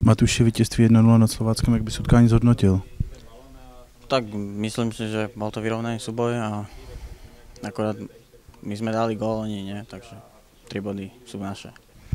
Matuš, vítězství 1-0 nad Slováckem, jak bys utkání zhodnotil? Tak myslím si, že bol to vyrovnaný súboj a akorát my sme dali gól, oni nie, takže 3 body sú naše.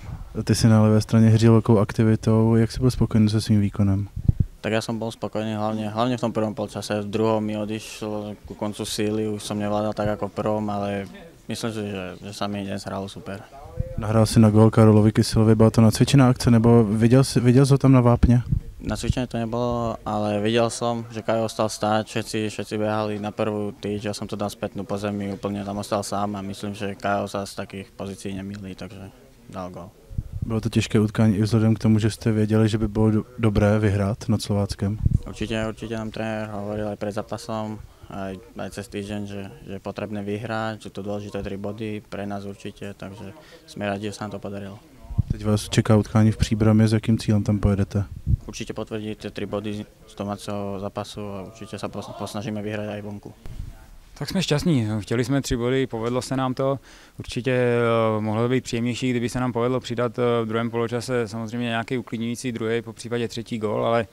Ty si na levé straně hřil velkou aktivitou, jak jsi byl spokojený se svým výkonem? Tak ja som bol spokojný hlavne v tom prvom polčase. V druhom mi odišlo ku koncu síly, už som nevládal tak ako v prvom, ale myslím si, že sa mi dnes hralo super. Nahrál si na gól Karolovi Kyselovi, byla to nacvičená akce, nebo viděl jsi ho tam na vápně? Na cvičení to nebolo, ale videl som, že Kajo ostal stáť, všetci behali na prvú tyč, ja som to dal spätnú po zemi, úplne tam ostal sám a myslím, že Kajo sa z takých pozícií nemýlí, takže dal gól. Bylo to těžké utkání i vzhledem k tomu, že jste věděli, že by bylo dobré vyhrát nad Slováckem? Určite nám tréner hovoril aj pred zápasom, aj cez týždeň, že je potrebné vyhrať, že to dôležité 3 body pre nás určite, takže sme rádi, že sa nám to podarilo. Teď vás čeká utkání v Příbramě, s jakým cílem tam pojedete? Určite potvrdiť tie 3 body z domáceho zápasu a určite sa posnažíme vyhrať aj vonku. Tak jsme šťastní, chtěli jsme 3 body, povedlo se nám to, určitě mohlo být příjemnější, kdyby se nám povedlo přidat v druhém poločase samozřejmě nějaký uklidňující druhý, po případě 3. gól, ale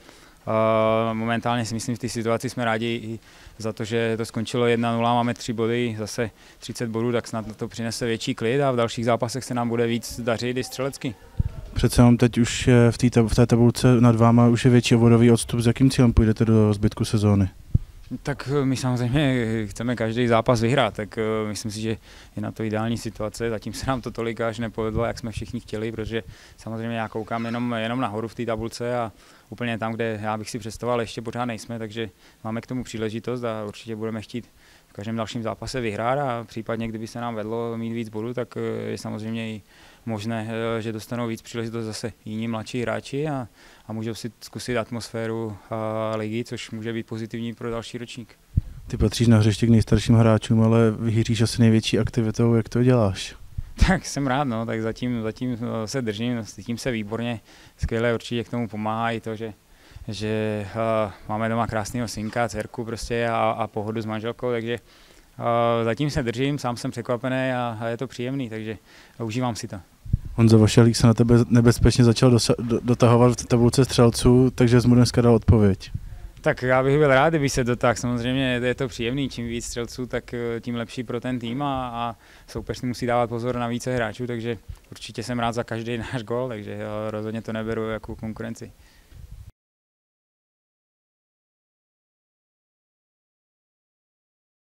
momentálně si myslím, v té situaci jsme rádi i za to, že to skončilo 1-0, máme 3 body, zase 30 bodů, tak snad to přinese větší klid a v dalších zápasech se nám bude víc dařit i střelecky. Přece jenom teď už je v té tabulce nad váma už je větší obvodový odstup, s jakým cílem půjdete do zbytku sezóny? Tak my samozřejmě chceme každý zápas vyhrát, tak myslím si, že je na to ideální situace. Zatím se nám to tolik až nepovedlo, jak jsme všichni chtěli, protože samozřejmě já koukám jenom nahoru v té tabulce a úplně tam, kde já bych si představoval, ještě pořád nejsme, takže máme k tomu příležitost a určitě budeme chtít v každém dalším zápase vyhrát a případně, kdyby se nám vedlo mít víc bodů, tak je samozřejmě i možné, že dostanou víc příležitost zase jiní mladší hráči a můžou si zkusit atmosféru ligy, což může být pozitivní pro další ročník. Ty patříš na hřiště k nejstarším hráčům, ale vyhýříš asi největší aktivitou, jak to děláš? Tak jsem rád, no, tak zatím se držím, cítím se výborně, skvěle určitě k tomu pomáhá i to, že máme doma krásného synka, dcerku prostě a pohodu s manželkou, takže zatím se držím, sám jsem překvapený a je to příjemný, takže užívám si to. Honzo Vašalík se na tebe nebezpečně začal dotahovat v tabulce střelců, takže jsi mu dneska dal odpověď. Tak já bych byl rád, kdyby se dotáhl, samozřejmě je to příjemný, čím víc střelců, tak tím lepší pro ten tým a soupeř si musí dávat pozor na více hráčů, takže určitě jsem rád za každý náš gól, takže rozhodně to neberu jako konkurenci.